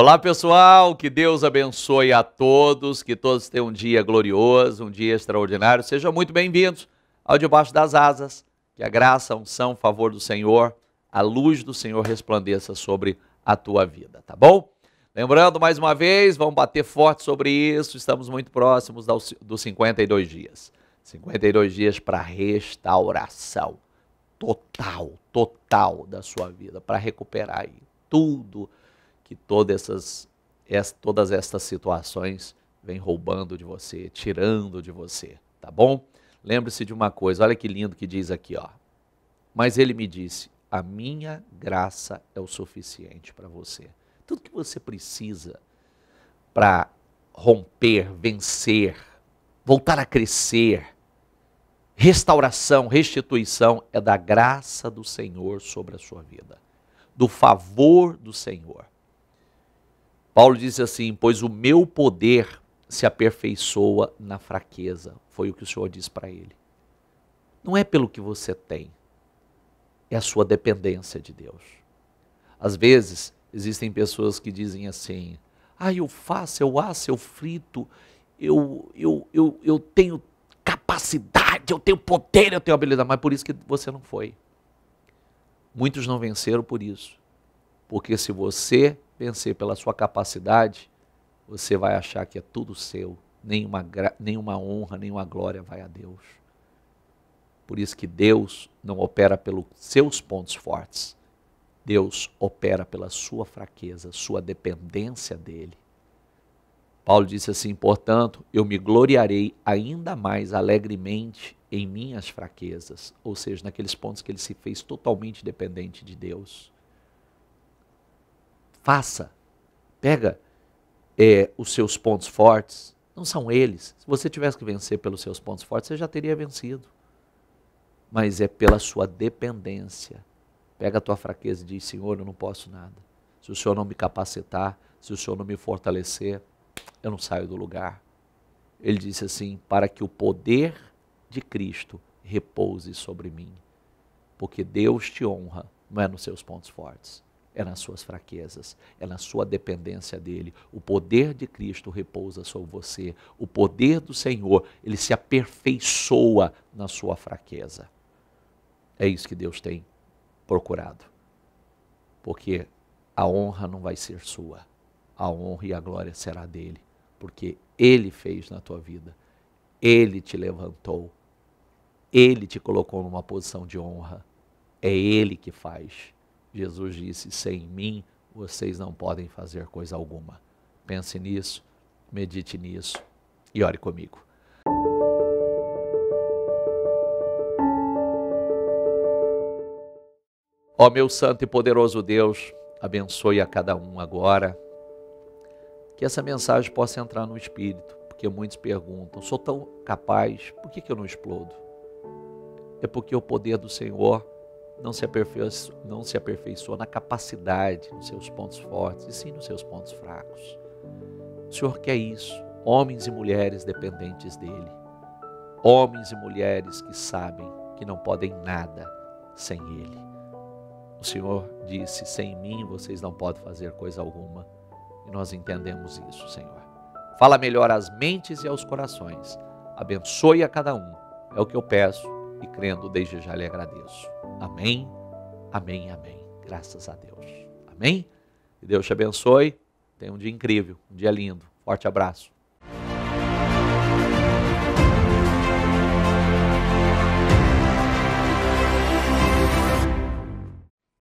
Olá pessoal, que Deus abençoe a todos, que todos tenham um dia glorioso, um dia extraordinário. Sejam muito bem-vindos ao Debaixo das Asas, que a graça, a unção, o favor do Senhor, a luz do Senhor resplandeça sobre a tua vida, tá bom? Lembrando mais uma vez, vamos bater forte sobre isso, estamos muito próximos dos 52 dias. 52 dias para restauração total da sua vida, para recuperar aí tudo que todas estas situações vêm roubando de você, tirando de você, tá bom? Lembre-se de uma coisa, olha que lindo que diz aqui, ó. Mas ele me disse, a minha graça é o suficiente para você. Tudo que você precisa para romper, vencer, voltar a crescer, restauração, restituição, é da graça do Senhor sobre a sua vida, do favor do Senhor. Paulo disse assim, pois o meu poder se aperfeiçoa na fraqueza. Foi o que o Senhor disse para ele. Não é pelo que você tem, é a sua dependência de Deus. Às vezes, existem pessoas que dizem assim, eu faço, eu asso, eu frito, eu tenho capacidade, eu tenho poder, eu tenho habilidade, mas por isso que você não foi. Muitos não venceram por isso, porque se você vencer pela sua capacidade, você vai achar que é tudo seu, nenhuma honra, nenhuma glória vai a Deus. Por isso que Deus não opera pelos seus pontos fortes, Deus opera pela sua fraqueza, sua dependência dele. Paulo disse assim, portanto, eu me gloriarei ainda mais alegremente em minhas fraquezas, ou seja, naqueles pontos que ele se fez totalmente dependente de Deus. Pega os seus pontos fortes, não são eles. Se você tivesse que vencer pelos seus pontos fortes, você já teria vencido. Mas é pela sua dependência. Pega a tua fraqueza e diz, Senhor, eu não posso nada. Se o Senhor não me capacitar, se o Senhor não me fortalecer, eu não saio do lugar. Ele disse assim, para que o poder de Cristo repouse sobre mim. Porque Deus te honra, não é nos seus pontos fortes. É nas suas fraquezas, é na sua dependência dele. O poder de Cristo repousa sobre você. O poder do Senhor, ele se aperfeiçoa na sua fraqueza. É isso que Deus tem procurado. Porque a honra não vai ser sua. A honra e a glória será dele. Porque ele fez na tua vida. Ele te levantou. Ele te colocou numa posição de honra. É ele que faz. Jesus disse, sem mim vocês não podem fazer coisa alguma. Pense nisso, medite nisso e ore comigo. Ó meu santo e poderoso Deus, abençoe a cada um agora. Que essa mensagem possa entrar no espírito, porque muitos perguntam, sou tão capaz, por que eu não explodo? É porque o poder do Senhor não se aperfeiçoa na capacidade, nos seus pontos fortes, e sim nos seus pontos fracos. O Senhor quer isso, homens e mulheres dependentes dele, homens e mulheres que sabem que não podem nada sem ele. O Senhor disse, sem mim vocês não podem fazer coisa alguma, e nós entendemos isso, Senhor. Fala melhor às mentes e aos corações, abençoe a cada um, é o que eu peço, e crendo desde já lhe agradeço. Amém, amém, amém. Graças a Deus. Amém? Que Deus te abençoe. Tenha um dia incrível, um dia lindo. Forte abraço.